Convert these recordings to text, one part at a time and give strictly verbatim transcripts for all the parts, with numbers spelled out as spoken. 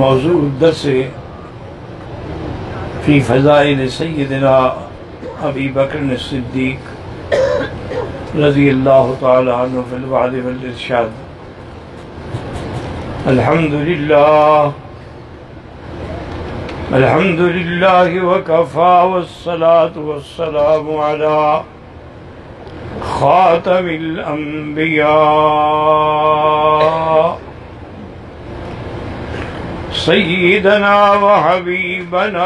موضوع الدرس في فضائل سيدنا أبي بكر الصديق رضي الله تعالى عنه في الوعظ والإرشاد. الحمد لله الحمد لله وكفى والصلاة والسلام على خاتم الأنبياء سيدنا وحبيبنا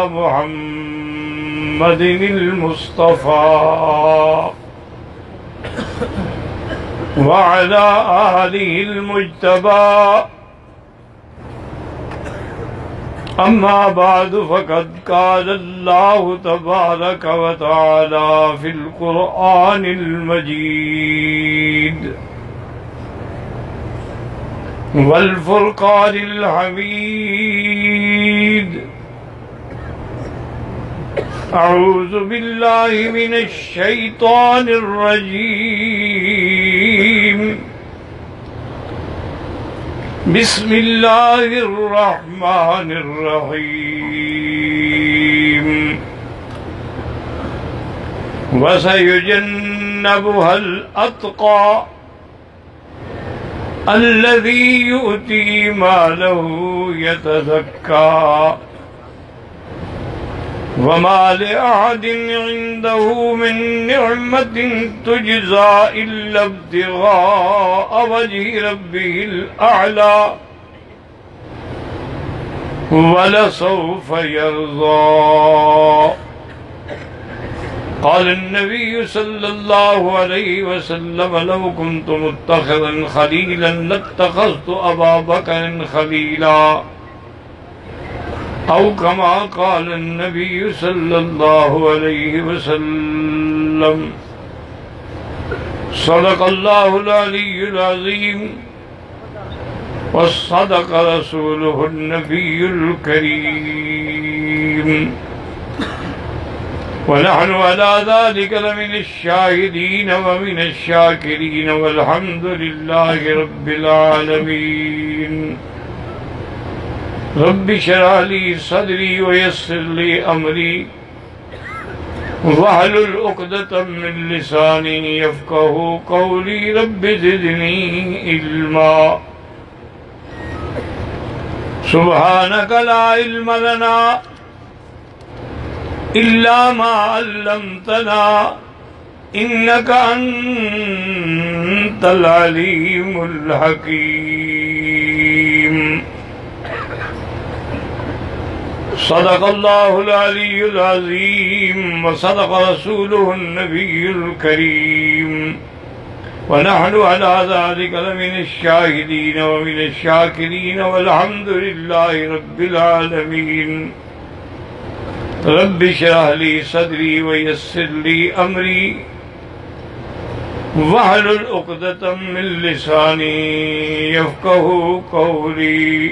محمد المصطفى وعلى آله المجتبى. أما بعد فقد قال الله تبارك وتعالى في القرآن المجيد والفرقان الحميد: أعوذ بالله من الشيطان الرجيم. بسم الله الرحمن الرحيم. وسيجنبها الأتقى الذي يؤتي ماله يتزكى وما لأحد عنده من نعمة تجزى إلا ابتغاء وجه ربه الأعلى ولسوف يرضى. قال النبي صلى الله عليه وسلم: لو كنت متخذا خليلا لاتخذت أبا بكر خليلا، أو كما قال النبي صلى الله عليه وسلم. صدق الله العلي العظيم وصدق رسوله النبي الكريم، ونحن على ذلك لمن الشاهدين ومن الشاكرين، والحمد لله رب العالمين. رب اشرح لي صدري ويسر لي أمري واحلل عقدة من لساني يفقهوا قولي. رب زدني علما. سبحانك لا علم لنا إلا ما علمتنا إنك أنت العليم الحكيم. صدق الله العلي العظيم وصدق رسوله النبي الكريم، ونحن على ذلك لمن الشاهدين ومن الشاكرين، والحمد لله رب العالمين. رب اشرح لي صدري ويسر لي أمري واحلل عقدة من لساني يفقهوا قولي.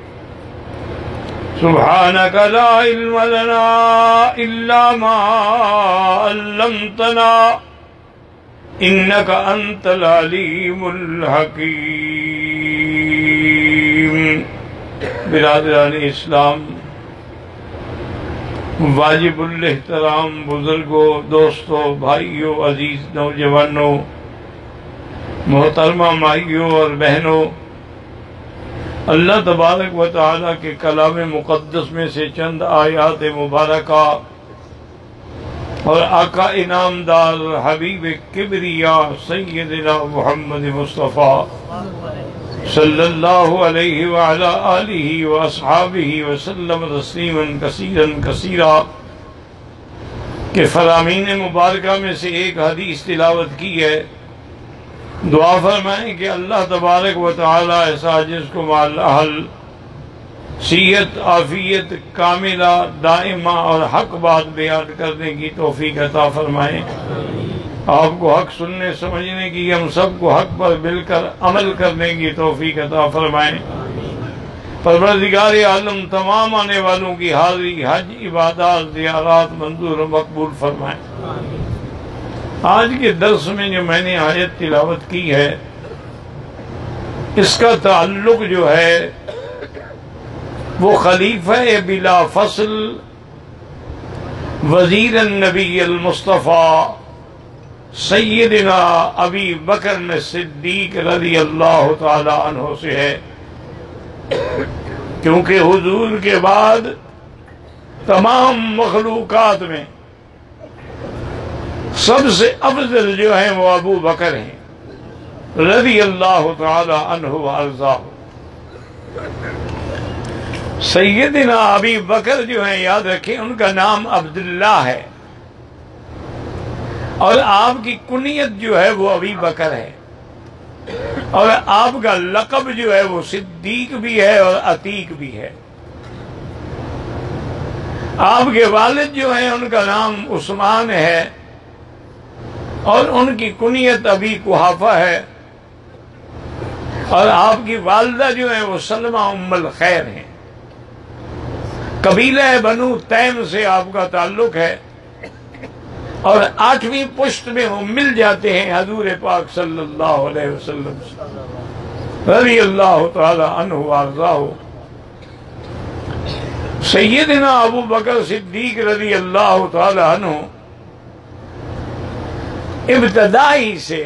سبحانك لا علم لنا إلا ما علمتنا إنك أنت العليم الحكيم. برادران اسلام، واجب الاحترام بزرگوں، دوستوں، بھائیوں، عزیز نوجوانوں، محترمہ مائیوں اور بہنوں، اللہ تبارک و تعالیٰ کے کلام مقدس میں سے چند آیات مبارکہ اور آقا انعام دار حبیب کبریا سیدنا محمد مصطفیٰ صلی اللہ علیہ وعلا آلہ واصحابہ وسلم تسلیما کثیرا کثیرا کہ فرامین مبارکہ میں سے ایک حدیث تلاوت کی ہے. دعا فرمائیں کہ اللہ تبارک و تعالی ایسا جس کو مال اہل صحت عافیت کاملہ دائمہ اور حق بات بیان کرنے کی توفیق عطا فرمائیں. آپ کو حق سننے سمجھنے کی، ہم سب کو حق پر مل کر عمل کرنے کی توفیق عطا فرمائیں. پروردگار عالم تمام آنے والوں کی حاضری، حج، عبادات، زیارات منظور و مقبول فرمائیں. آج کے درس میں جو میں نے آیت تلاوت کی ہے اس کا تعلق جو ہے وہ خلیفہ بلا فصل وزیر النبی المصطفیٰ سیدنا ابی بکر صدیق رضی اللہ تعالی عنہ سے ہے، کیونکہ حضور کے بعد تمام مخلوقات میں سب سے افضل جو ہیں وہ ابو بکر ہیں رضی اللہ تعالی عنہ وارضاہ۔ سیدنا ابی بکر جو ہیں، یاد رکھیں ان کا نام عبداللہ ہے، اور آپ کی کنیت جو ہے وہ ابی بکر ہے، اور آپ کا لقب جو ہے وہ صدیق بھی ہے اور عتیق بھی ہے۔ آپ کے والد جو ہیں ان کا نام عثمان ہے، اور ان کی کنیت ابی قحافہ ہے، اور آپ کی والدہ جو ہیں وہ سلمہ ام الخیر ہیں۔ قبیلہ بنو تیم سے آپ کا تعلق ہے، اور آٹھویں پشت میں وہ مل جاتے ہیں حضور پاک صلی اللہ علیہ وسلم سے رضی اللہ تعالی عنہ وارضاہ۔ سیدنا ابو بکر صدیق رضی اللہ تعالی عنہ ابتدائی سے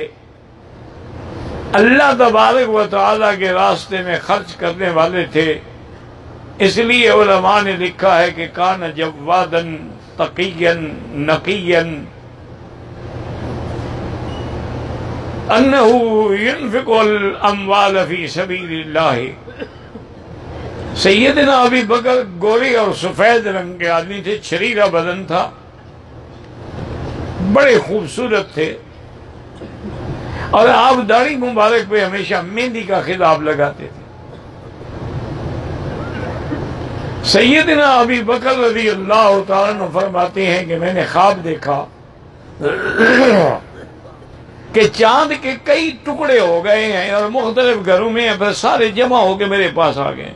اللہ تبارک و تعالی کے راستے میں خرچ کرنے والے تھے، اس لیے علماء نے لکھا ہے کہ کان جوادن تقیا نقیا انہ ينفق الاموال فی سبیل اللہ۔ سیدنا ابی بکر گورے اور سفید رنگ کے آدمی تھے، چھریرا بدن تھا، بڑے خوبصورت تھے، اور آپ داڑھی مبارک پہ ہمیشہ مہندی کا خطاب لگاتے تھے۔ سیدنا ابی بکر رضی اللہ تعالیٰ عنہ فرماتے ہیں کہ میں نے خواب دیکھا کہ چاند کے کئی ٹکڑے ہو گئے ہیں اور مختلف گھروں میں پھر سارے جمع ہو کے میرے پاس آ گئے۔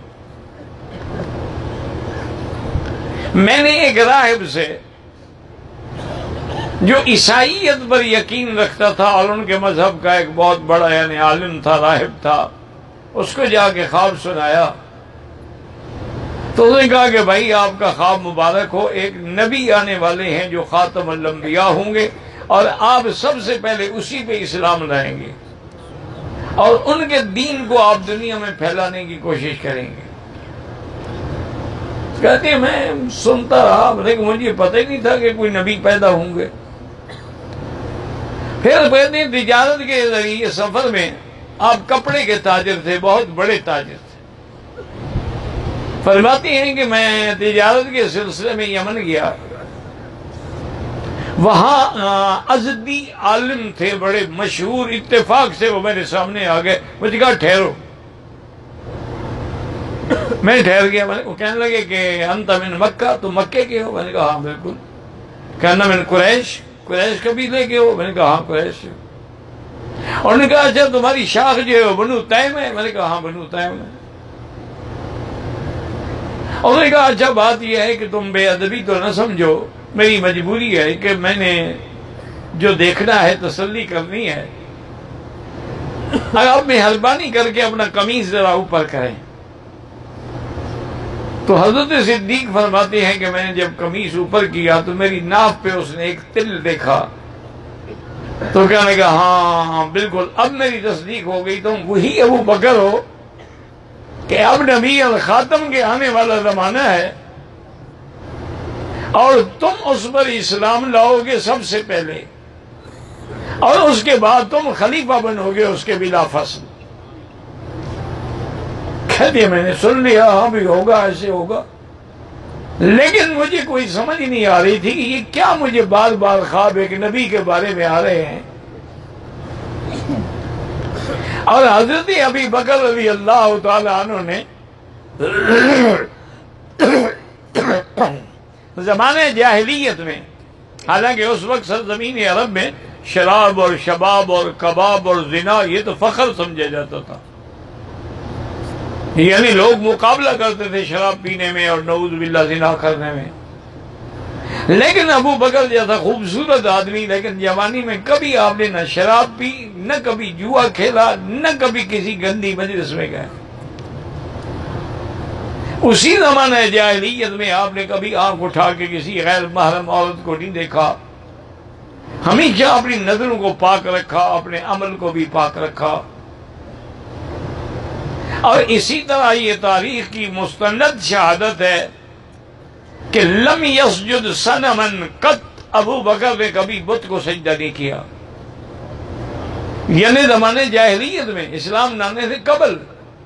میں نے ایک راہب سے جو عیسائیت پر یقین رکھتا تھا اور ان کے مذہب کا ایک بہت بڑا یعنی عالم تھا، راہب تھا، اس کو جا کے خواب سنایا، تو اس نے کہا کہ بھائی آپ کا خواب مبارک ہو، ایک نبی آنے والے ہیں جو خاتم الانبیاء ہوں گے، اور آپ سب سے پہلے اسی پہ اسلام لائیں گے، اور ان کے دین کو آپ دنیا میں پھیلانے کی کوشش کریں گے۔ کہتے ہیں میں سنتا رہا، لیکن مجھے پتہ ہی نہیں تھا کہ کوئی نبی پیدا ہوں گے۔ پھر کہتے ہیں تجارت کے ذریعے سفر میں آپ کپڑے کے تاجر تھے، بہت بڑے تاجر تھے۔ فرماتے ہیں کہ میں تجارت کے سلسلے میں یمن گیا، وہاں ازدی عالم تھے بڑے مشہور، اتفاق سے وہ میرے سامنے آ گئے، مجھے کہا ٹھہرو۔ میں ٹھہر گیا، وہ کہنے لگے کہ انت من مکہ، تو مکے کے ہو؟ میں نے کہا ہاں بالکل۔ کہنا من قریش، قریش قبیلے کے ہو؟ میں نے کہا ہاں قریش سے۔ اور نے کہا اچھا تمہاری شاخ جو ہے بنو تیم ہے؟ میں نے کہا ہاں بنو تیم ہے۔ اور نے کہا اچھا بات یہ ہے کہ تم بے ادبی تو نہ سمجھو، میری مجبوری ہے کہ میں نے جو دیکھنا ہے تسلی کرنی ہے، اگر آپ مہربانی کر کے اپنا قمیص ذرا اوپر کریں۔ تو حضرت صدیق فرماتے ہیں کہ میں نے جب قمیص اوپر کیا تو میری ناف پہ اس نے ایک تل دیکھا، تو کہنے کا ہاں بالکل اب میری تصدیق ہو گئی، تم وہی ابو بکر ہو کہ اب نبی الخاتم کے آنے والا زمانہ ہے، اور تم اس پر اسلام لاؤ گے سب سے پہلے، اور اس کے بعد تم خلیفہ بنو گے اس کے بلا فصل۔ کہتے میں نے سن لیا، ہاں بھی ہوگا، ایسے ہوگا، لیکن مجھے کوئی سمجھ نہیں آ رہی تھی کہ یہ کیا مجھے بار بار خواب ایک نبی کے بارے میں آ رہے ہیں۔ اور حضرت ابی بکر رضی اللہ تعالی عنہ نے زمانے جاہلیت میں، حالانکہ اس وقت سرزمین عرب میں شراب اور شباب اور کباب اور زنا یہ تو فخر سمجھا جاتا تھا، یعنی لوگ مقابلہ کرتے تھے شراب پینے میں اور نعوذ باللہ زنا کرنے میں۔ لیکن ابو بکر جیسا خوبصورت آدمی، لیکن جوانی میں کبھی آپ نے نہ شراب پی، نہ کبھی جوا کھیلا، نہ کبھی کسی گندی مجلس میں گئے، اسی زمانہ جاہلیت میں آپ نے کبھی آنکھ اٹھا کے کسی غیر محرم عورت کو نہیں دیکھا، ہمیشہ اپنی نظروں کو پاک رکھا، اپنے عمل کو بھی پاک رکھا. اور اسی طرح یہ تاریخ کی مستند شہادت ہے کہ لم یسجد صنما قط، ابو بکر نے کبھی بت کو سجدہ نہیں کیا. یعنی زمانے جاہلیت میں، اسلام لانے سے قبل.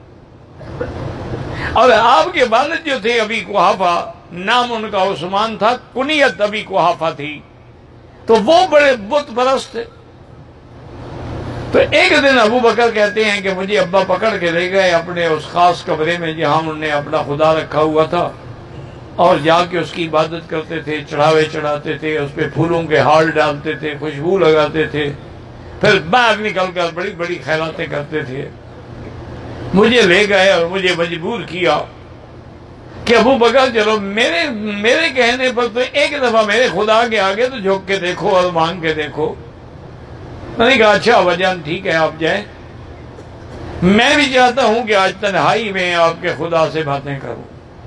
اور آپ کے والد جو تھے ابی قحافہ، نام ان کا عثمان تھا، کنیت ابی قحافہ تھی، تو وہ بڑے بت پرست تھے. تو ایک دن ابو بکر کہتے ہیں کہ مجھے ابا پکڑ کے لے گئے اپنے اس خاص کمرے میں جہاں انہوں نے اپنا خدا رکھا ہوا تھا، اور جا کے اس کی عبادت کرتے تھے، چڑھاوے چڑھاتے تھے، اس پہ پھولوں کے ہار ڈالتے تھے، خوشبو لگاتے تھے، پھر باہر نکل کر بڑی بڑی خیراتیں کرتے تھے. مجھے لے گئے اور مجھے مجبور کیا کہ ابو بکر چلو میرے میرے کہنے پر تو ایک دفعہ میرے خدا کے آگے تو جھک کے دیکھو اور مانگ کے دیکھو. میں نے کہا اچھا اباجان ٹھیک ہے آپ جائیں، میں بھی چاہتا ہوں کہ آج تنہائی میں آپ کے خدا سے باتیں کروں.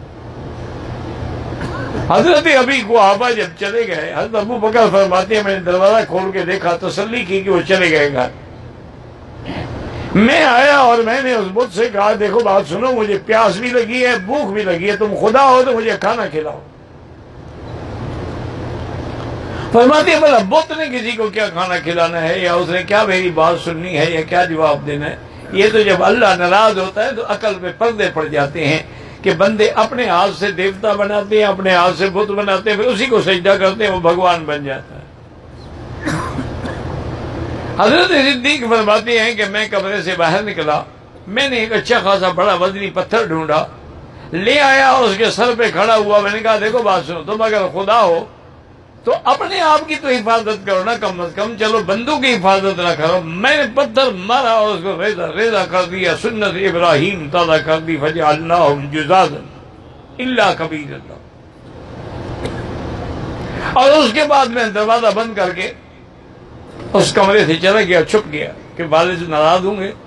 حضرت ابی قحافہ جب چلے گئے، حضرت ابو بکر فرماتے ہیں میں نے دروازہ کھول کے دیکھا، تسلی کی کہ وہ چلے گئے گھر. میں آیا اور میں نے اس بت سے کہا دیکھو بات سنو، مجھے پیاس بھی لگی ہے، بھوک بھی لگی ہے، تم خدا ہو تو مجھے کھانا کھلاؤ. فرماتے ہیں بھلا بت نے کسی کو کیا کھانا کھلانا ہے، یا اس نے کیا میری بات سننی ہے، یا کیا جواب دینا ہے. یہ تو جب اللہ ناراض ہوتا ہے تو عقل پہ پردے پڑ جاتے ہیں کہ بندے اپنے ہاتھ سے دیوتا بناتے ہیں، اپنے ہاتھ سے بت بناتے ہیں، پھر اسی کو سجدہ کرتے ہیں، وہ بھگوان بن جاتا ہے. حضرت صدیق فرماتے ہیں کہ میں کمرے سے باہر نکلا، میں نے ایک اچھا خاصا بڑا وزنی پتھر ڈھونڈا، لے آیا اور اس کے سر پہ کھڑا ہوا. میں نے کہا دیکھو بات سنو، تم اگر خدا ہو تو اپنے آپ کی تو حفاظت کرو نا، کم از کم چلو بندوں کی حفاظت نہ کرو. میں نے پتھر مارا اور اس کو ریزہ ریزہ کر دیا، سنت ابراہیم تازہ کر دی، فجعلناہم جذاذا الا کبیرا. اور اس کے بعد میں دروازہ بند کر کے اس کمرے سے چلا گیا، چھپ گیا کہ والد ناراض ہوں گے.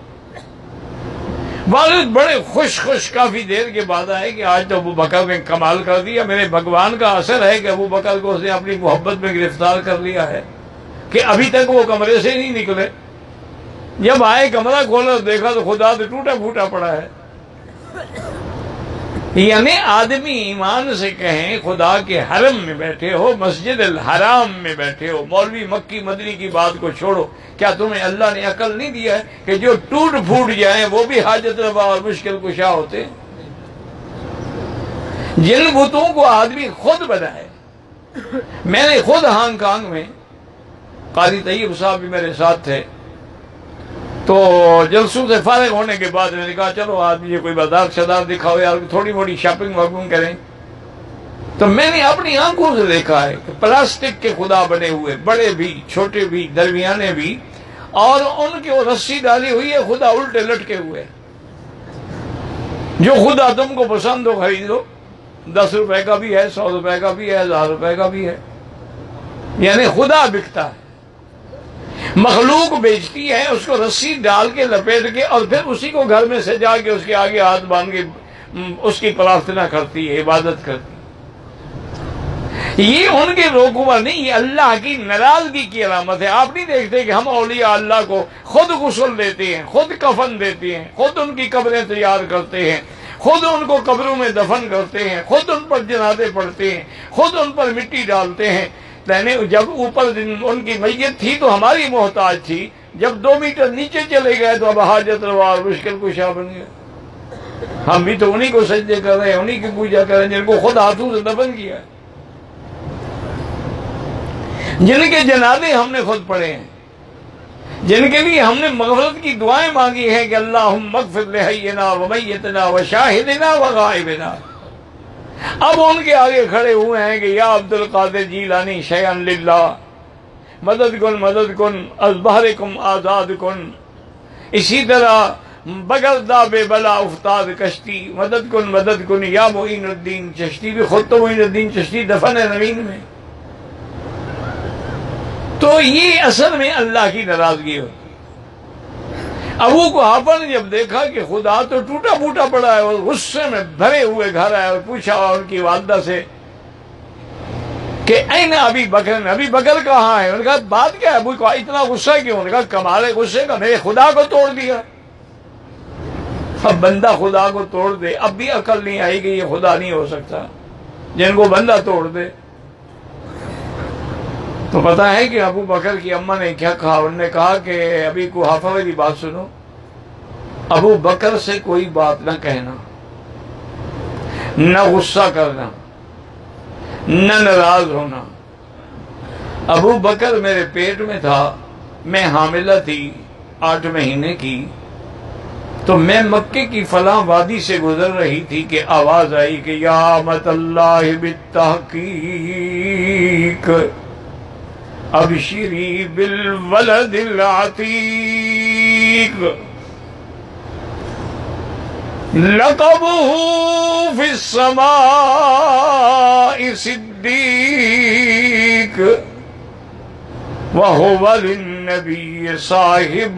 والد بڑے خوش خوش کافی دیر کے بعد آئے کہ آج تو ابو بکر نے کمال کر دیا، میرے بھگوان کا اثر ہے کہ ابو بکر کو اس نے اپنی محبت میں گرفتار کر لیا ہے کہ ابھی تک وہ کمرے سے نہیں نکلے. جب آئے کمرہ کھولا دیکھا تو خدا تو ٹوٹا پھوٹا پڑا ہے. یعنی آدمی ایمان سے کہیں خدا کے حرم میں بیٹھے ہو، مسجد الحرام میں بیٹھے ہو، مولوی مکی مدنی کی بات کو چھوڑو، کیا تمہیں اللہ نے عقل نہیں دیا ہے کہ جو ٹوٹ پھوٹ جائیں وہ بھی حاجت روا اور مشکل کشا ہوتے ہیں؟ جن بتوں کو آدمی خود بنائے. میں نے خود ہانگ کانگ میں، قاضی طیب صاحب بھی میرے ساتھ تھے، تو جلسوں سے فارغ ہونے کے بعد میں نے کہا چلو آدمی یہ کوئی بازار شدار دکھاؤ یار، تھوڑی موٹی شاپنگ واپنگ کریں. تو میں نے اپنی آنکھوں سے دیکھا ہے کہ پلاسٹک کے خدا بنے ہوئے، بڑے بھی چھوٹے بھی درمیانے بھی، اور ان کی وہ رسی ڈالی ہوئی ہے، خدا الٹے لٹکے ہوئے. جو خدا تم کو پسند ہو خرید لو، دس روپے کا بھی ہے، سو روپے کا بھی ہے، ہزار روپے کا بھی ہے. یعنی خدا بکتا ہے، مخلوق بیچتی ہے، اس کو رسی ڈال کے لپیٹ کے اور پھر اسی کو گھر میں سجا کے اس کے آگے ہاتھ باندھ کے اس کی پرارتھنا کرتی ہے، عبادت کرتی ہے. یہ ان کے روکوا نہیں، یہ اللہ کی ناراضگی کی علامت ہے. آپ نہیں دیکھتے کہ ہم اولیاء اللہ کو خود غسل دیتے ہیں، خود کفن دیتے ہیں، خود ان کی قبریں تیار کرتے ہیں، خود ان کو قبروں میں دفن کرتے ہیں، خود ان پر جنازے پڑھتے ہیں، خود ان پر مٹی ڈالتے ہیں. جب اوپر ان کی میت تھی تو ہماری محتاج تھی، جب دو میٹر نیچے چلے گئے تو اب حاجت روا اور مشکل کشا بن گئے. ہم بھی تو انہی کو سجدے کر رہے ہیں، انہی کی پوجا کر رہے ہیں جن کو خود ہاتھوں سے دفن کیا ہے، جن کے جنازے ہم نے خود پڑھے ہیں، جن کے لیے ہم نے مغفرت کی دعائیں مانگی ہیں کہ اللہم اغفر لحینا ومیتنا وشاہدنا وغائبنا. اب ان کے آگے کھڑے ہوئے ہیں کہ یا عبد القادر جیلانی شیئن للہ، مدد کن مدد کن از بحرکم آزاد کن. اسی طرح بگردہ بے بلا افتاد کشتی، مدد کن مدد کن یا معین الدین چشتی. بھی خود تو معین الدین چشتی دفن ہے زمین میں. تو یہ اصل میں اللہ کی ناراضگی ہوتی. ابو قحافہ نے جب دیکھا کہ خدا تو ٹوٹا پھوٹا پڑا ہے اور غصے میں بھرے ہوئے گھر آئے اور پوچھا ان کی والدہ سے کہ این ابی بکر، ابی بکر کہاں ہے؟ انہوں نے کہا بات کیا ہے ابو کو اتنا غصہ کیوں؟ انہوں نے کہا کمال غصے کا، میرے خدا کو توڑ دیا۔ اب بندہ خدا کو توڑ دے، اب بھی عقل نہیں آئی کہ یہ خدا نہیں ہو سکتا جن کو بندہ توڑ دے۔ تو پتا ہے کہ ابو بکر کی اماں نے کیا کہا؟ انہوں نے کہا کہ ابھی قحافہ والی بات سنو، ابو بکر سے کوئی بات نہ کہنا، نہ غصہ کرنا، نہ ناراض ہونا۔ ابو بکر میرے پیٹ میں تھا، میں حاملہ تھی آٹھ مہینے کی، تو میں مکے کی فلاں وادی سے گزر رہی تھی کہ آواز آئی کہ یا امۃ اللہ بالتحقیق ابشری بالولد العتیق لقبه فی السماء صدیق وَهُوَ لِلنَّبِيِّ صَاحِبٌ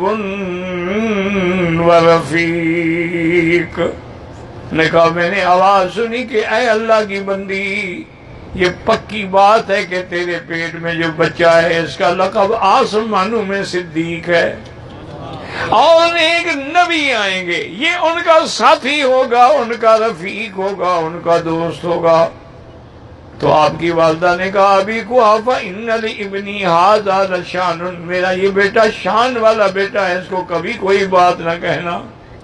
وَرَفِيقٌ۔ نے کہا میں نے آواز سنی کہ اے اللہ کی بندی، یہ پکی بات ہے کہ تیرے پیٹ میں جو بچہ ہے اس کا لقب آسمانوں میں صدیق ہے، اور ایک نبی آئیں گے، یہ ان کا ساتھی ہوگا، ان کا رفیق ہوگا، ان کا دوست ہوگا۔ تو آپ کی والدہ نے کہا ابی قحافہ ان لابنی ھذا لشان، میرا یہ بیٹا شان والا بیٹا ہے، اس کو کبھی کوئی بات نہ کہنا۔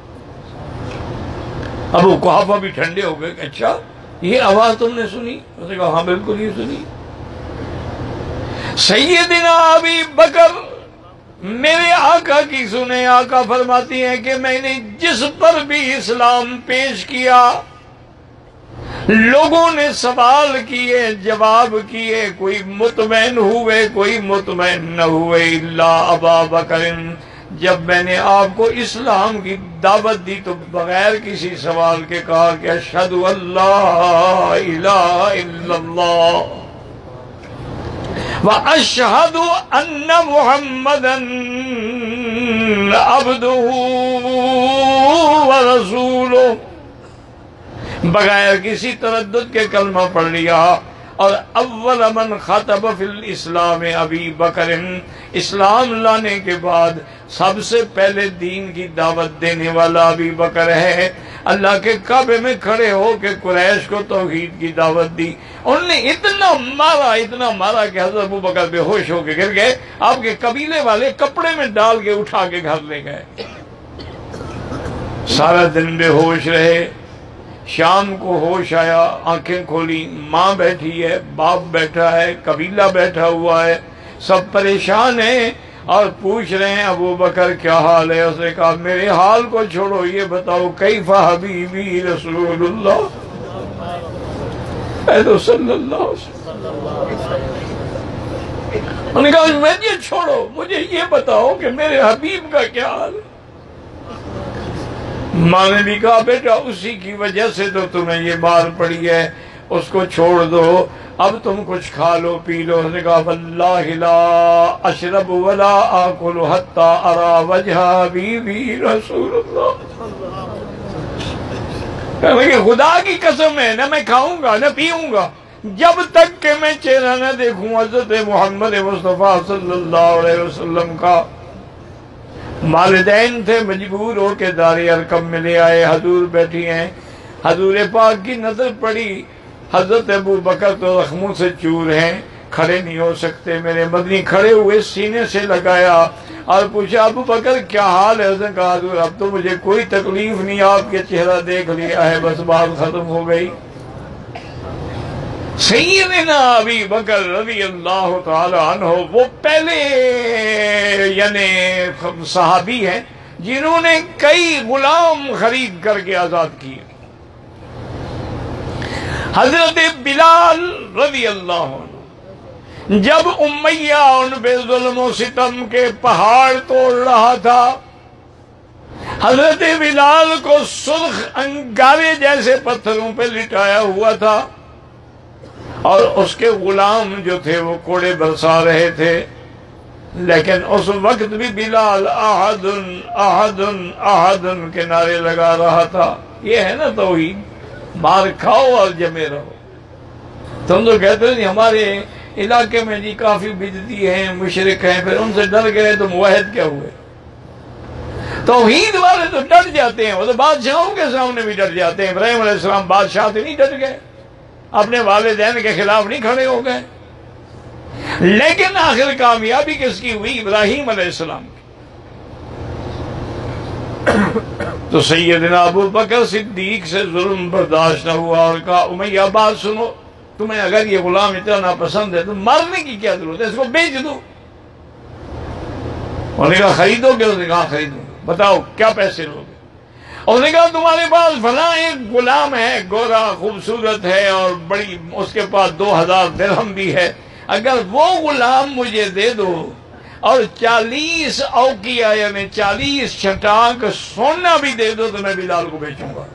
ابو قحافہ بھی ٹھنڈے ہو گئے کہ اچھا یہ آواز تم نے سنی؟ اس نے کہا ہاں بالکل یہ سنی۔ سیدنا ابی بکر میرے آقا کی سنے، آقا فرماتی ہیں کہ میں نے جس پر بھی اسلام پیش کیا لوگوں نے سوال کیے، جواب کیے، کوئی مطمئن ہوئے کوئی مطمئن نہ ہوئے، الا ابا بکر، جب میں نے آپ کو اسلام کی دعوت دی تو بغیر کسی سوال کے کہا کہ اشہد ان لا الہ الا اللہ واشہد ان محمدا عبدہ ورسولہ، بغیر کسی تردد کے کلمہ پڑھ لیا۔ اور اول من خطب فی الاسلام ابی بکر، اسلام لانے کے بعد سب سے پہلے دین کی دعوت دینے والا ابی بکر ہے۔ اللہ کے کعبے میں کھڑے ہو کے قریش کو توحید کی دعوت دی۔ انہوں نے اتنا مارا اتنا مارا کہ حضرت ابو بکر بے ہوش ہو کے گر گئے، آپ کے قبیلے والے کپڑے میں ڈال کے اٹھا کے گھر لے گئے، سارا دن بے ہوش رہے۔ شام کو ہوش آیا، آنکھیں کھولی، ماں بیٹھی ہے، باپ بیٹھا ہے، قبیلہ بیٹھا ہوا ہے، سب پریشان ہیں اور پوچھ رہے ہیں ابو بکر کیا حال ہے؟ اس نے کہا میرے حال کو چھوڑو، یہ بتاؤ کیف حبیبی رسول اللہ، اے تو صلی اللہ علیہ وسلم۔ انہوں نے کہا میں یہ چھوڑو، مجھے یہ بتاؤ کہ میرے حبیب کا کیا حال ہے؟ ماں نے بھی کہا بیٹا اسی کی وجہ سے تو تمہیں یہ مار پڑی ہے، اس کو چھوڑ دو، اب تم کچھ کھا لو پی لو۔ اس نے کہا واللہ لا اشرب ولا آکل حتی ارا وجہ حبیبی رسول اللہ، کہ خدا کی قسم ہے نہ میں کھاؤں گا نہ پیوں گا جب تک کہ میں چہرہ نہ دیکھوں حضرت محمد مصطفیٰ صلی اللہ علیہ وسلم کا۔ والدین تھے مجبور ہو کے دار ارقم میں لے آئے، حضور بیٹھی ہیں، حضور پاک کی نظر پڑی، حضرت ابو بکر تو زخموں سے چور ہیں، کھڑے نہیں ہو سکتے، میرے مدنی کھڑے ہوئے سینے سے لگایا اور پوچھا ابو بکر کیا حال ہے؟ اس نے کہا حضور اب تو مجھے کوئی تکلیف نہیں، آپ کے چہرہ دیکھ لیا ہے، بس بات ختم ہو گئی۔ سیدنا ابی بکر رضی اللہ تعالی عنہ وہ پہلے یعنی صحابی ہیں جنہوں نے کئی غلام خرید کر کے آزاد کیے۔ حضرت بلال رضی اللہ عنہ جب امیہ ان بے ظلم و ستم کے پہاڑ توڑ رہا تھا، حضرت بلال کو سرخ انگارے جیسے پتھروں پہ لٹایا ہوا تھا اور اس کے غلام جو تھے وہ کوڑے برسا رہے تھے۔ لیکن اس وقت بھی بلال احد احد احد کے نعرے لگا رہا تھا۔ یہ ہے نا توحید، مار کھاؤ اور جمے رہو۔ تم تو کہتے ہو جی ہمارے علاقے میں جی کافی بدعتی ہیں، مشرک ہیں، پھر ان سے ڈر گئے تو موحد کیا ہوئے؟ توحید والے تو ڈر جاتے ہیں، وہ تو بادشاہوں کے سامنے بھی ڈر جاتے ہیں۔ ابراہیم علیہ السلام بادشاہ سے نہیں ڈر گئے، اپنے والدین کے خلاف نہیں کھڑے ہو گئے، لیکن آخر کامیابی کس کی ہوئی؟ ابراہیم علیہ السلام کی۔ تو سیدنا ابو بکر صدیق سے ظلم برداشت نہ ہوا اور کہا امیہ بات سنو، تمہیں اگر یہ غلام اتنا ناپسند ہے تو مارنے کی کیا ضرورت ہے، اس کو بیچ دو۔ انہوں نے کہا خریدو گے؟ اس نے کہا خریدو، بتاؤ کیا پیسے لو گے؟ اس نے کہا تمہارے پاس فلاں ایک غلام ہے، گورا خوبصورت ہے اور بڑی، اس کے پاس دو ہزار درہم بھی ہے، اگر وہ غلام مجھے دے دو اور چالیس اوقیہ یعنی چالیس چھٹانک سونا بھی دے دو تو میں بلال کو بیچوں گا۔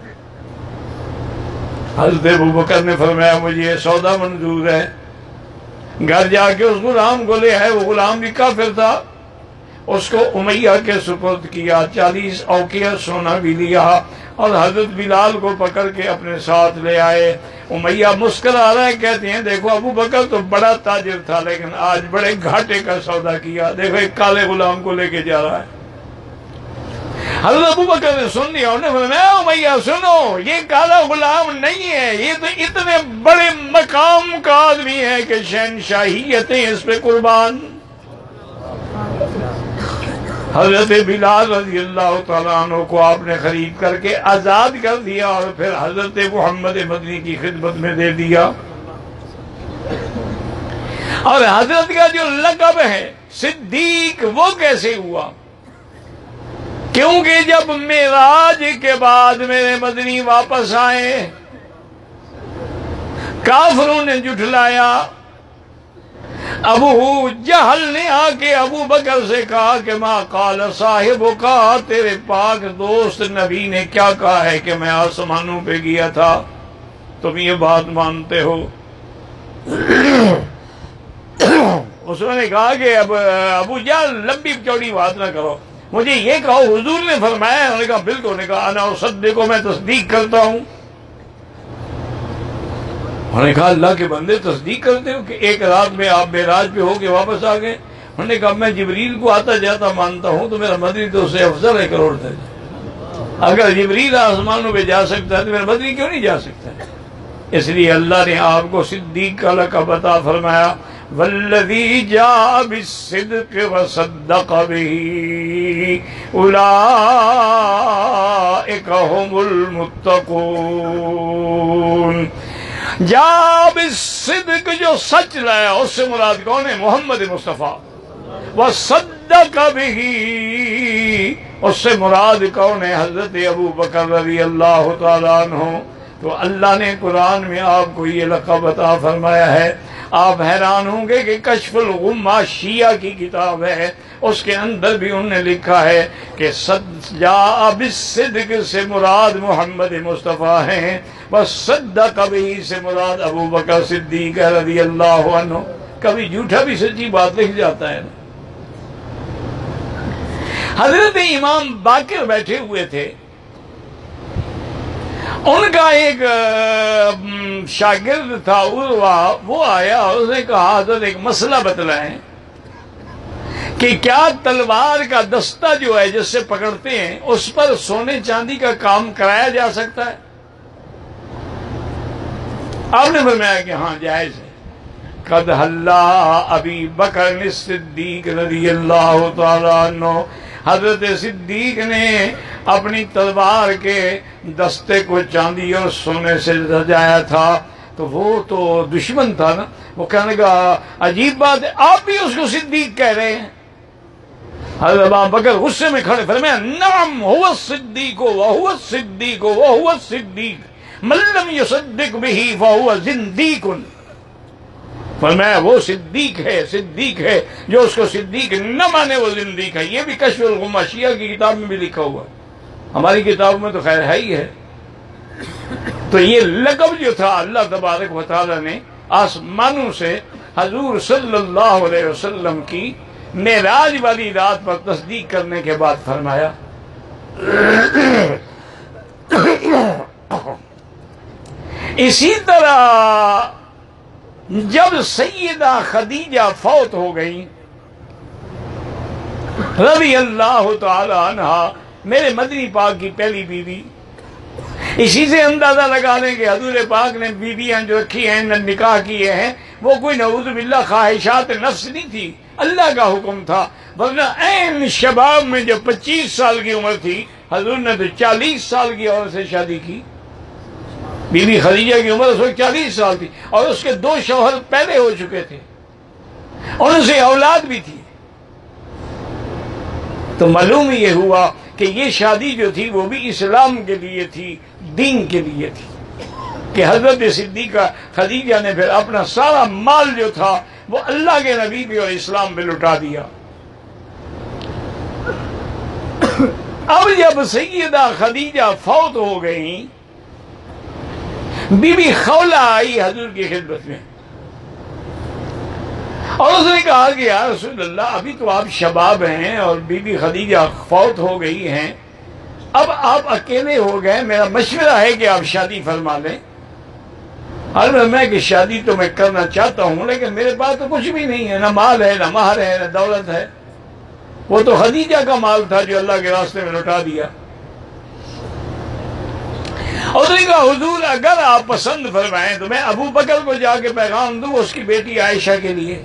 حضرت ابوبکر نے فرمایا مجھے یہ سودا منظور ہے۔ گھر جا کے اس غلام کو لے آئے، وہ غلام بھی کافر تھا، اس کو امیہ کے سپرد کیا، چالیس اوقیہ سونا بھی لیا اور حضرت بلال کو پکڑ کے اپنے ساتھ لے آئے۔ امیہ مسکرا رہا ہے، کہتے ہیں دیکھو ابو بکر تو بڑا تاجر تھا لیکن آج بڑے گھاٹے کا سودا کیا، دیکھو ایک کالے غلام کو لے کے جا رہا ہے۔ حضرت ابو بکر نے سن لیا، انہوں نے فرمایا امیہ سنو، یہ کالا غلام نہیں ہے، یہ تو اتنے بڑے مقام کا آدمی ہے کہ شہنشاہیتیں اس پہ قربان۔ حضرت بلال رضی اللہ تعالیٰ عنہ کو آپ نے خرید کر کے آزاد کر دیا اور پھر حضرت محمد مدنی کی خدمت میں دے دیا۔ اور حضرت کا جو لقب ہے صدیق وہ کیسے ہوا؟ کیونکہ جب معراج کے بعد میرے مدنی واپس آئے، کافروں نے جھٹلایا، ابو جہل نے آ کے ابو بکر سے کہا کہ ما قال صاحب کا، تیرے پاک دوست نبی نے کیا کہا ہے کہ میں آسمانوں پہ گیا تھا، تم یہ بات مانتے ہو؟ اس نے کہا کہ اب ابو جہل لمبی چوڑی بات نہ کرو، مجھے یہ کہو حضور نے فرمایا؟ انہوں نے کہا بالکل۔ انہوں نے کہا انا اصدق، میں تصدیق کرتا ہوں۔ انہوں نے کہا اللہ کے بندے تصدیق کرتے ہو کہ ایک رات میں آپ معراج پہ ہو کے واپس آ گئے؟ انہوں نے کہا میں جبریل کو آتا جاتا مانتا ہوں تو میرا مدنی تو اس سے افضل ہے کروڑ درجے۔ اگر جبریل آسمانوں پہ جا سکتا ہے تو میرا مدنی کیوں نہیں جا سکتا؟ اس لیے اللہ نے آپ کو صدیق کا لقب عطا فرمایا، والذی جاء بالصدق وصدق به اولئک هم المتقون۔ جاء بالصدق، جو سچ لایا، اس سے مراد کون ہے؟ محمد مصطفیٰ۔ وصدق به، اس سے مراد کون ہے؟ حضرت ابو بکر رضی اللہ تعالیٰ عنہ۔ تو اللہ نے قرآن میں آپ کو یہ لقب عطا فرمایا ہے۔ آپ حیران ہوں گے کہ کشف الغمہ شیعہ کی کتاب ہے، اس کے اندر بھی انہوں نے لکھا ہے کہ جاء بالصدق سے مراد محمد مصطفیٰ ہیں، بس صدق به سے مراد ابو بکر صدیق رضی اللہ عنہ۔ کبھی جھوٹا بھی سچی بات لکھ جاتا ہے۔ حضرت امام باقر بیٹھے ہوئے تھے، ان کا ایک شاگرد تھا عروہ، وہ آیا اور اس نے کہا حضرت ایک مسئلہ بتلائیں کہ کیا تلوار کا دستہ جو ہے جس سے پکڑتے ہیں اس پر سونے چاندی کا کام کرایا جا سکتا ہے؟ آپ نے فرمایا کہ ہاں جائز ہے۔ قد حلا ابی بکر الصدیق رضی اللہ تعالیٰ عنہ، حضرت صدیق نے اپنی تلوار کے دستے کو چاندی اور سونے سے سجایا تھا، تو وہ تو دشمن تھا نا، وہ کہنے کا عجیب بات ہے، آپ بھی اس کو صدیق کہہ رہے ہیں؟ حضرت ابو بکر غصے میں کھڑے، فرمایا نعم هو الصدیق وهو الصدیق وهو الصدیق من لم يصدق به فهو زندیق۔ فرمایا وہ صدیق ہے، صدیق ہے، جو اس کو صدیق نہ مانے وہ زندیق ہے۔ یہ بھی کشف الغمہ شیعہ کی کتاب میں بھی لکھا ہوا، ہماری کتاب میں تو خیر ہے ہی ہے۔ تو یہ لقب جو تھا اللہ تبارک و تعالی نے آسمانوں سے حضور صلی اللہ علیہ وسلم کی معراج والی رات پر تصدیق کرنے کے بعد فرمایا اسی طرح جب سیدہ خدیجہ فوت ہو گئی رضی اللہ تعالی عنہ، میرے مدنی پاک کی پہلی بیوی، اسی سے اندازہ لگا لیں کہ حضور پاک نے بیویاں جو رکھی ہیں، نکاح کیے ہیں، وہ کوئی نعوذ باللہ خواہشات نفس نہیں تھی، اللہ کا حکم تھا۔ ورنہ عین شباب میں جو پچیس سال کی عمر تھی، حضور نے تو چالیس سال کی عورت سے شادی کی۔ بی بی خدیجہ کی عمر اس وقت چالیس سال تھی، اور اس کے دو شوہر پہلے ہو چکے تھے، ان سے اولاد بھی تھی۔ تو معلوم یہ ہوا کہ یہ شادی جو تھی وہ بھی اسلام کے لیے تھی، دین کے لیے تھی، کہ حضرت صدیقہ خدیجہ نے پھر اپنا سارا مال جو تھا وہ اللہ کے نبی پہ اور اسلام پہ لٹا دیا۔ اب جب سیدہ خدیجہ فوت ہو گئیں، بی بی خولہ آئی حضور کی خدمت میں، اور اس نے کہا کہ یا رسول اللہ، ابھی تو آپ شباب ہیں اور بی بی خدیجہ فوت ہو گئی ہیں، اب آپ اکیلے ہو گئے، میرا مشورہ ہے کہ آپ شادی فرما لیں۔ حضرت میں کہ شادی تو میں کرنا چاہتا ہوں، لیکن میرے پاس تو کچھ بھی نہیں ہے، نہ مال ہے، نہ مہر ہے، نہ دولت ہے۔ وہ تو خدیجہ کا مال تھا جو اللہ کے راستے میں لٹا دیا۔ اور اس نے کہا حضور اگر آپ پسند فرمائیں تو میں ابو بکر کو جا کے پیغام دوں اس کی بیٹی عائشہ کے لیے۔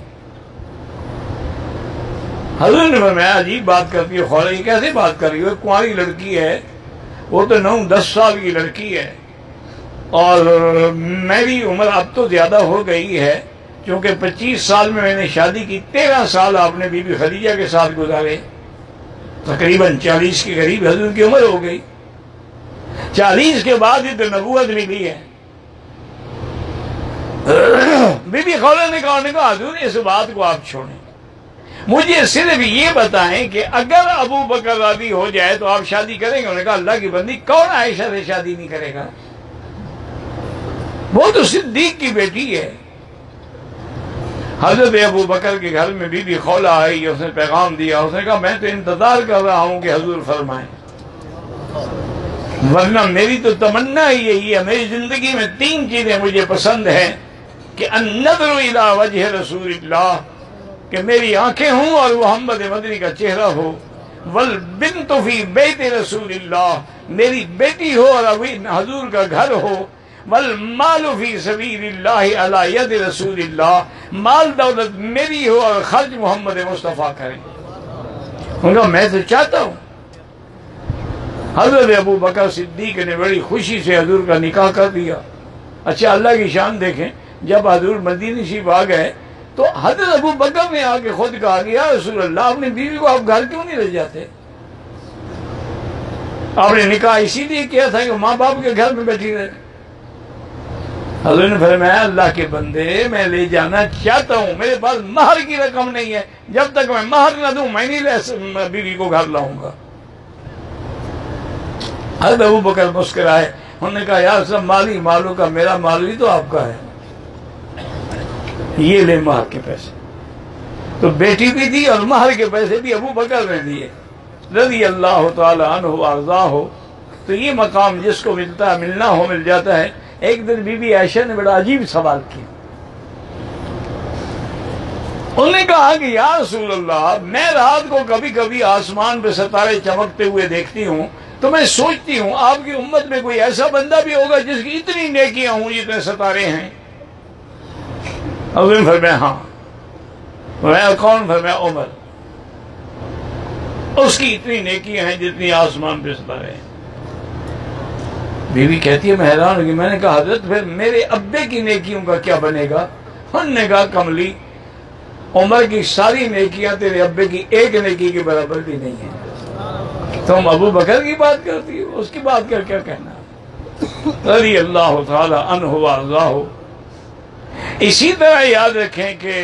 حضور نے فرمایا عجیب بات کرتی ہے خولہ، یہ کیسے بات کر رہی ہو؟ کنواری لڑکی ہے، وہ تو نو دس سال کی لڑکی ہے، اور میری عمر اب تو زیادہ ہو گئی ہے، چونکہ پچیس سال میں میں نے شادی کی، تیرہ سال آپ نے بی بی خدیجہ کے ساتھ گزارے، تقریباً چالیس کے قریب حضور کی عمر ہو گئی۔ چالیس کے بعد ہی تو نبوت ملی ہے۔ بی بی خولہ نے کہا نے کہا حضور اس بات کو آپ چھوڑیں، مجھے صرف یہ بتائیں کہ اگر ابو بکر راضی ہو جائے تو آپ شادی کریں گے؟ انہوں نے کہا اللہ کی بندی، کون عائشہ سے شادی نہیں کرے گا؟ وہ تو صدیق کی بیٹی ہے۔ حضرت ابو بکر کے گھر میں بی بی خولہ آئی، اس نے پیغام دیا، اس نے کہا میں تو انتظار کر رہا ہوں کہ حضور فرمائیں، ورنہ میری تو تمنا ہی یہی ہے، میری زندگی میں تین چیزیں مجھے پسند ہیں، کہ النظر الی وجہ رسول اللہ، کہ میری آنکھیں ہوں اور محمد مدنی کا چہرہ ہو، والبنت فی بیت رسول اللہ، میری بیٹی ہو اور ابھی حضور کا گھر ہو، والمال فی سبیل اللہ علی ید رسول اللہ، مال دولت میری ہو اور خرچ محمد مصطفیٰ کریں۔ انہوں نے کہا میں تو چاہتا ہوں۔ حضرت ابو بکر صدیق نے بڑی خوشی سے حضور کا نکاح کر دیا۔ اچھا اللہ کی شان دیکھیں، جب حضور مدینہ شریف آ گئے تو حضرت ابو بکر نے آ کے خود کہا کہ یا رسول اللہ اپنی بیوی کو آپ گھر کیوں نہیں لے جاتے؟ آپ نے نکاح اسی لیے کیا تھا کہ ماں باپ کے گھر میں بیٹھی رہے۔ حضور نے فرمایا اللہ کے بندے میں لے جانا چاہتا ہوں، میرے پاس مہر کی رقم نہیں ہے، جب تک میں مہر نہ دوں میں نہیں لے بیوی کو گھر لاؤں گا۔ حضرت ابو بکر مسکرائے، انہوں نے کہا یار سب مالی مالوں کا، میرا مال بھی تو آپ کا ہے، یہ لے مہر کے پیسے۔ تو بیٹی بھی دی اور مہر کے پیسے بھی ابو بکر نے دیے رضی اللہ تعالی عنہ وارضاہ ہو۔ تو یہ مقام جس کو ملتا ہے، ملنا ہو مل جاتا ہے۔ ایک دن بی بی عائشہ نے بڑا عجیب سوال کیا، انہوں نے کہا کہ یا رسول اللہ میں رات کو کبھی کبھی آسمان پہ ستارے چمکتے ہوئے دیکھتی ہوں تو میں سوچتی ہوں آپ کی امت میں کوئی ایسا بندہ بھی ہوگا جس کی اتنی نیکیاں ہوں جتنے ستارے ہیں؟ حضور نے فرمایا ہاں۔ فرمایا کون؟ فرمایا عمر، اس کی اتنی نیکیاں ہیں جتنی آسمان پہ ستارے ہیں۔ بیوی کہتی ہے میں حیران ہوگی، میں نے کہا حضرت پھر میرے ابے کی نیکیوں کا کیا بنے گا؟ انہوں نے کہا کملی عمر کی ساری نیکیاں تیرے ابے کی ایک نیکی کے برابر بھی نہیں ہیں، تم ابو بکر کی بات کرتی ہو، اس کی بات کر کیا کہنا؟ رضی اللہ تعالی عنہ وارضاہ ہو۔ اسی طرح یاد رکھیں کہ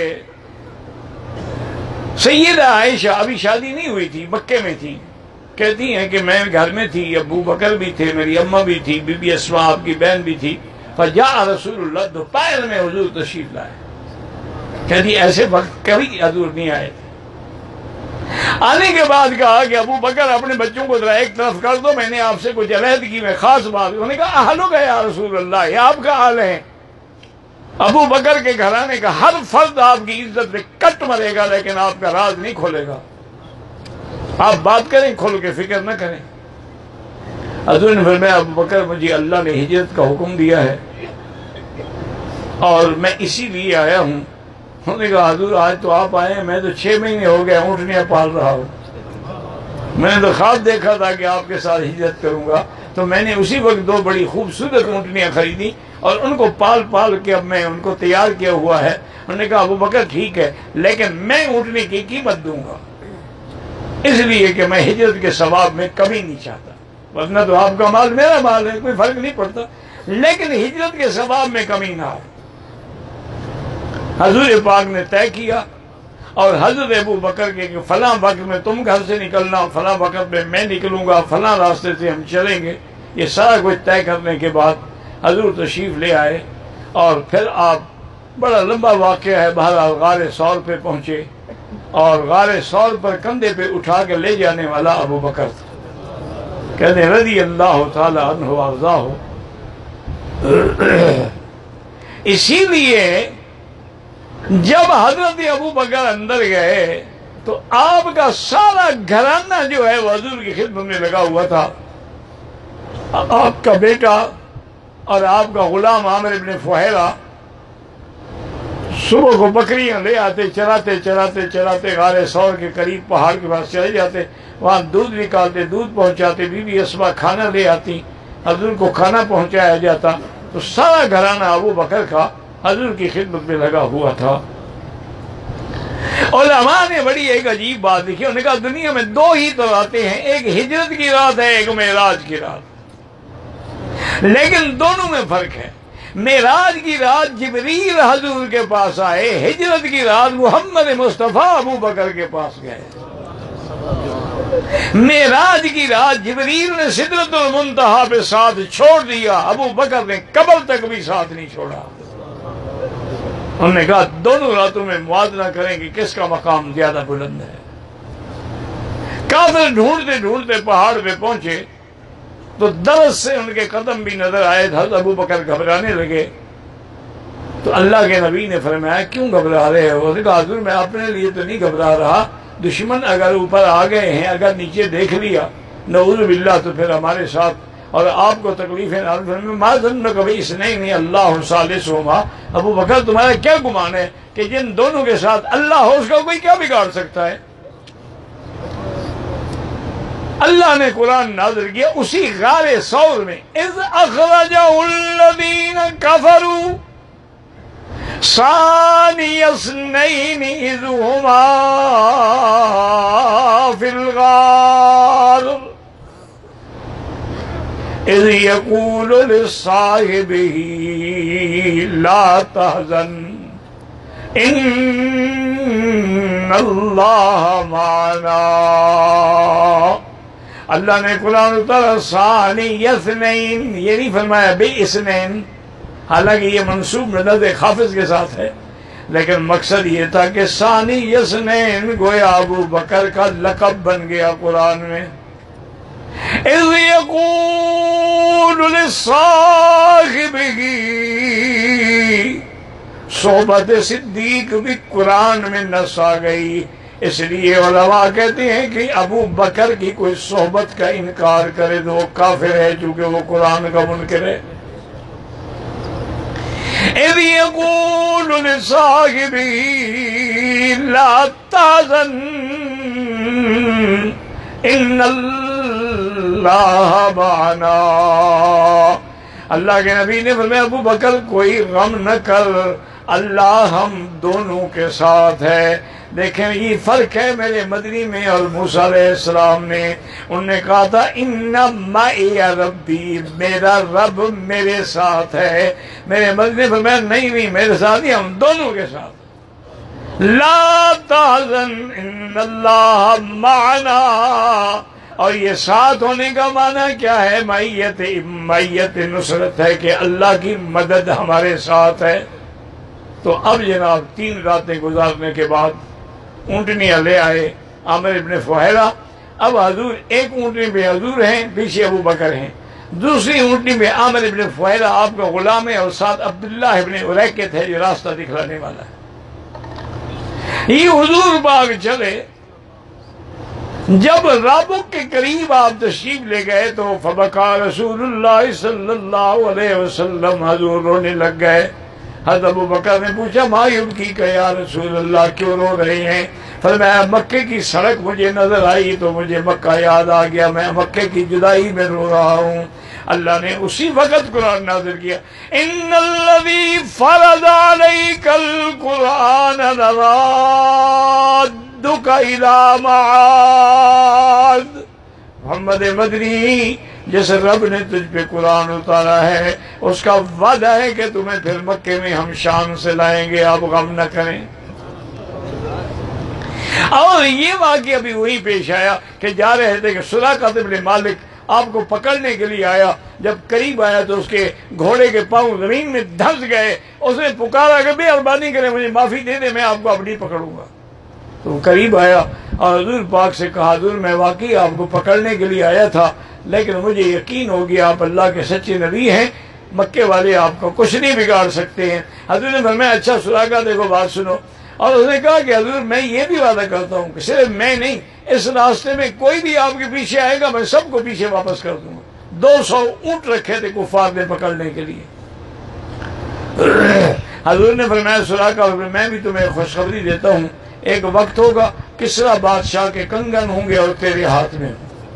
سیدہ عائشہ ابھی شادی نہیں ہوئی تھی، مکے میں تھی، کہتی ہیں کہ میں گھر میں تھی، ابو بکر بھی تھے، میری اماں بھی تھی، بی بی اسماء آپ کی بہن بھی تھی، فجاء رسول اللہ، دوپہر میں حضور تشریف لائے۔ کہتی ایسے وقت کبھی حضور نہیں آئے تھے، آنے کے بعد کہا کہ ابو بکر اپنے بچوں کو ذرا ایک طرف کر دو، میں نے آپ سے کچھ علیحدگی میں خاص بات. انہوں نے کہا اہلو کا یا رسول اللہ، یہ آپ کا حال ہے. ابو بکر کے گھرانے کا ہر فرد آپ کی عزت میں کٹ مرے گا، لیکن آپ کا راز نہیں کھولے گا. آپ بات کریں کھول کے، فکر نہ کریں. حضور نے فرمایا ابو بکر مجھے اللہ نے ہجرت کا حکم دیا ہے اور میں اسی لیے آیا ہوں. انہوں نے کہا حضور آج تو آپ آئے ہیں، میں تو چھ مہینے ہو گئے اونٹنیاں پال رہا ہوں. میں نے تو خواب دیکھا تھا کہ آپ کے ساتھ ہجرت کروں گا، تو میں نے اسی وقت دو بڑی خوبصورت اونٹنیاں خریدی اور ان کو پال پال کے اب میں ان کو تیار کیا ہوا ہے. انہوں نے کہا ابو بکر ٹھیک ہے، لیکن میں اونٹنی کی قیمت دوں گا، اس لیے کہ میں ہجرت کے ثواب میں کمی نہیں چاہتا. ورنہ تو آپ کا مال میرا مال ہے، کوئی فرق نہیں پڑتا، لیکن ہجرت کے ثواب میں کمی نہ آئے. حضور پاک نے طے کیا اور حضرت ابو بکر کے کہ فلاں وقت میں تم گھر سے نکلنا، فلاں وقت میں میں نکلوں گا، فلاں راستے سے ہم چلیں گے. یہ سارا کچھ طے کرنے کے بعد حضور تشریف لے آئے اور پھر آپ، بڑا لمبا واقعہ ہے، بہرحال غار ثور پہ پہنچے اور غار ثور پر کندھے پہ اٹھا کے لے جانے والا ابو بکر تھا. کہتے ہیں رضی اللہ تعالی عنہ وارضاہ. اسی لیے جب حضرت ابو بکر اندر گئے تو آپ کا سارا گھرانہ جو ہے وہ حضور کی خدمت میں لگا ہوا تھا. آپ کا بیٹا اور آپ کا غلام عامر ابن فہیرہ صبح کو بکریاں لے آتے، چراتے چراتے چراتے غار ثور کے قریب پہاڑ کے پاس چلے جاتے، وہاں دودھ نکالتے، دودھ پہنچاتے، بی بی اسما کھانا لے آتی، حضور کو کھانا پہنچایا جاتا. تو سارا گھرانہ ابو بکر کا حضور کی خدمت میں لگا ہوا تھا. علماء نے بڑی ایک عجیب بات لکھی. انہوں نے کہا دنیا میں دو ہی تو راتیں ہیں، ایک ہجرت کی رات ہے، ایک معراج کی رات، لیکن دونوں میں فرق ہے. معراج کی رات جبریل حضور کے پاس آئے، ہجرت کی رات محمد مصطفیٰ ابو بکر کے پاس گئے. معراج کی رات جبریل نے سدرۃ المنتہا پہ ساتھ چھوڑ دیا، ابو بکر نے قبر تک بھی ساتھ نہیں چھوڑا. انہوں نے کہا دونوں راتوں میں موازنہ کریں کہ کس کا مقام زیادہ بلند ہے. کافر ڈھونڈتے ڈھونڈتے پہاڑ پہ پہنچے تو درس سے ان کے قدم بھی نظر آئے. حضرت ابو بکر گھبرانے لگے تو اللہ کے نبی نے فرمایا کیوں گھبرا رہے ہو؟ نے کہا حضور میں اپنے لیے تو نہیں گھبرا رہا، دشمن اگر اوپر آ گئے ہیں، اگر نیچے دیکھ لیا نعوذ باللہ تو پھر ہمارے ساتھ اور آپ کو تکلیفیں ما ظن کبھی اس نہیں نہیں اللہ ثالثہما. ابو بکر تمہارا کیا گمان ہے کہ جن دونوں کے ساتھ اللہ ہو اس کا کوئی کیا بگاڑ سکتا ہے؟ اللہ نے قرآن نازل کیا اسی غار ثور میں، اذ اخرجہ الذین کفروا ثانی اثنین اذ ہما فی الغار اذ یقول لصاحبہ لا تحزن ان اللہ معنا. اللہ نے قرآن اتارا ثانی اثنین، یہ نہیں فرمایا بے اثنین، حالانکہ یہ منصوب مدد خافض کے ساتھ ہے، لیکن مقصد یہ تھا کہ ثانی اثنین گویا ابو بکر کا لقب بن گیا قرآن میں. اذ یقول لصاحبہ، صحبت صدیق بھی قرآن میں نص آ گئی. اس لیے علماء کہتے ہیں کہ ابو بکر کی کوئی صحبت کا انکار کرے تو وہ کافر ہے، چونکہ وہ قرآن کا منکر ہے. اذ یقول لصاحبہ لا تحزن ان اللہ معنا. اللہ کے نبی نے فرمایا ابو بکر کوئی غم نہ کر، اللہ ہم دونوں کے ساتھ ہے. دیکھیں یہ فرق ہے میرے مدنی میں اور موسیٰ علیہ السلام نے. انہوں نے کہا تھا ان معی ربی، میرا رب میرے ساتھ ہے. میرے مدنی نے فرمایا نہیں نہیں میرے ساتھ ہی، ہم دونوں کے ساتھ. لا تحزن ان اللہ معنا، اور یہ ساتھ ہونے کا معنی کیا ہے؟ معیت معیت نصرت ہے کہ اللہ کی مدد ہمارے ساتھ ہے. تو اب جناب تین راتیں گزارنے کے بعد اونٹنیاں لے آئے، عامر ابن فہیرہ۔ اب حضور ایک اونٹنی پہ حضور ہیں، پیچھے ابو بکر ہیں، دوسری اونٹنی میں عامر ابن فہیرہ آپ کا غلام ہے، اور ساتھ عبداللہ ابن اریکت ہے جو راستہ دکھلانے والا ہے۔ یہ حضور باغ چلے، جب رابق کے قریب آپ تشریف لے گئے تو فبکا رسول اللہ صلی اللہ علیہ وسلم، حضور رونے لگ گئے۔ حضرت ابو بکر نے پوچھا ما یبکی کا یا رسول اللہ، کیوں رو رہے ہیں؟ فرمایا مکے کی سڑک مجھے نظر آئی تو مجھے مکہ یاد آ گیا، میں مکے کی جدائی میں رو رہا ہوں۔ اللہ نے اسی وقت قرآن نازل کیا، ان الذی فرض علیک القرآن لرادک الی معاد۔ محمد مدنی، جس رب نے تجھ پہ قرآن اتارا ہے اس کا وعدہ ہے کہ تمہیں پھر مکے میں ہم شان سے لائیں گے، آپ غم نہ کریں۔ اور یہ واقعہ بھی وہی پیش آیا کہ جا رہے تھے کہ سراقہ بن مالک آپ کو پکڑنے کے لیے آیا، جب قریب آیا تو اس کے گھوڑے کے پاؤں زمین میں دھنس گئے، اس نے پکارا کہ مہربانی کریں مجھے معافی دے دیں، میں آپ کو اب نہیں پکڑوں گا۔ تو وہ قریب آیا اور حضور پاک سے کہا حضور میں واقعی آپ کو پکڑنے کے لیے آیا تھا، لیکن مجھے یقین ہو گیا آپ اللہ کے سچے نبی ہیں، مکے والے آپ کو کچھ نہیں بگاڑ سکتے ہیں۔ حضور نے فرمایا اچھا سراقہ دیکھو بات سنو، اور اس نے کہا کہ حضور میں یہ بھی وعدہ کرتا ہوں کہ صرف میں نہیں، اس راستے میں کوئی بھی آپ کے پیچھے آئے گا میں سب کو پیچھے واپس کر دوں گا۔ دو سو اونٹ رکھے تھے کفار نے پکڑنے کے لیے۔ حضور نے فرمایا سراقہ میں بھی تمہیں خوشخبری دیتا ہوں، ایک وقت ہوگا کسرا بادشاہ کے کنگن ہوں گے اور تیرے ہاتھ میں۔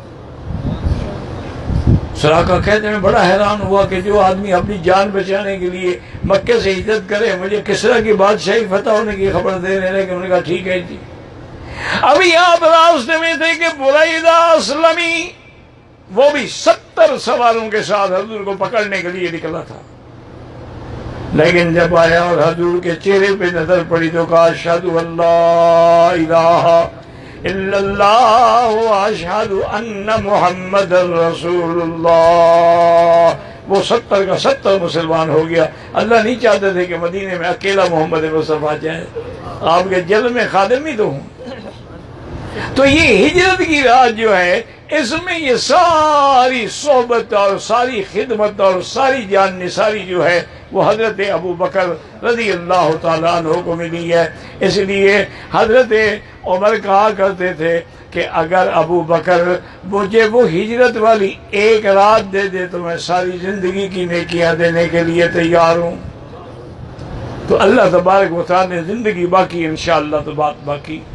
سراقہ کہتے ہیں بڑا حیران ہوا کہ جو آدمی اپنی جان بچانے کے لیے مکے سے ہجرت کرے، مجھے کسرا کی بادشاہی فتح ہونے کی خبر دے رہے ہیں، کہ انہوں نے کہا ٹھیک ہے جی۔ ابھی آپ راستے میں تھے کہ بریدہ اسلمی وہ بھی ستر سواروں کے ساتھ حضور کو پکڑنے کے لیے نکلا تھا، لیکن جب آیا اور حضور کے چہرے پہ نظر پڑی تو کہا اشہد ان لا الہ الا اللہ واشہد ان محمد رسول اللہ۔ وہ ستر کا ستر مسلمان ہو گیا۔ اللہ نہیں چاہتے تھے کہ مدینے میں اکیلا محمد مصطفیٰ جائے، آپ کے جل میں خادم ہی تو ہوں۔ تو یہ ہجرت کی رات جو ہے اس میں یہ ساری صحبت اور ساری خدمت اور ساری جان نثاری جو ہے وہ حضرت ابو بکر رضی اللہ تعالیٰ عنہ کو ملی ہے۔ اس لیے حضرت عمر کہا کرتے تھے کہ اگر ابو بکر مجھے وہ ہجرت والی ایک رات دے دے تو میں ساری زندگی کی نیکیاں دینے کے لیے تیار ہوں۔ تو اللہ تبارک و تعالیٰ نے زندگی باقی انشاءاللہ تو بات باقی۔